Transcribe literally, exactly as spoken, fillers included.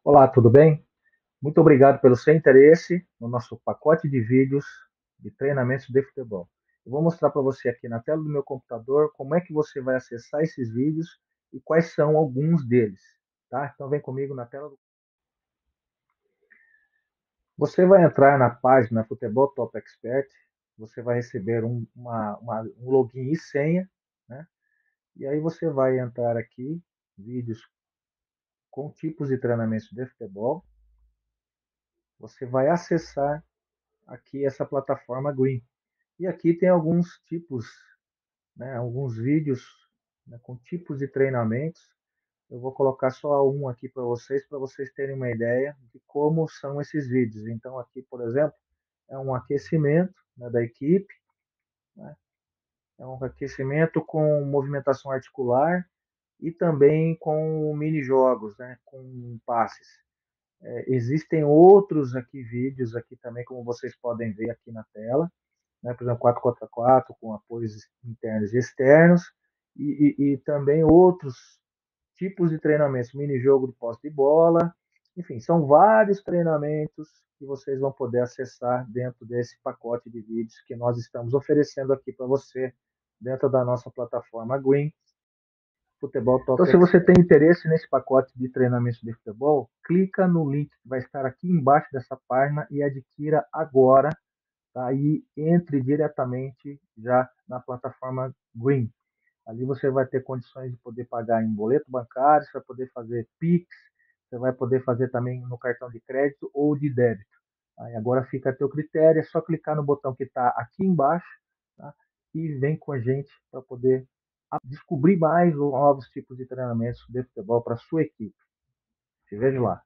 Olá, tudo bem? Muito obrigado pelo seu interesse no nosso pacote de vídeos de treinamentos de futebol. Eu vou mostrar para você aqui na tela do meu computador como é que você vai acessar esses vídeos e quais são alguns deles, tá? Então vem comigo na tela. Do... Você vai entrar na página Futebol Top Expert, você vai receber um, uma, uma, um login e senha, né? E aí você vai entrar aqui, vídeos com tipos de treinamentos de futebol. Você vai acessar aqui essa plataforma Green. E aqui tem alguns tipos, né, alguns vídeos, né, com tipos de treinamentos. Eu vou colocar só um aqui para vocês, para vocês terem uma ideia de como são esses vídeos. Então, aqui, por exemplo, é um aquecimento, né, da equipe, né, é um aquecimento com movimentação articular e também com mini-jogos, né, com passes. É, existem outros aqui vídeos aqui também, como vocês podem ver aqui na tela, né, por exemplo, quatro contra quatro com apoios internos e externos, e, e, e também outros tipos de treinamentos, mini-jogo de posse de bola, enfim, são vários treinamentos que vocês vão poder acessar dentro desse pacote de vídeos que nós estamos oferecendo aqui para você dentro da nossa plataforma Green Futebol Top. Então, se você tem interesse nesse pacote de treinamentos de futebol, clica no link que vai estar aqui embaixo dessa página e adquira agora, tá? E entre diretamente já na plataforma Green. Ali você vai ter condições de poder pagar em boleto bancário, você vai poder fazer Pix, você vai poder fazer também no cartão de crédito ou de débito. Aí agora fica a teu critério, é só clicar no botão que está aqui embaixo, tá? E vem com a gente para poder descobrir mais novos tipos de treinamentos de futebol para a sua equipe. Te vejo lá.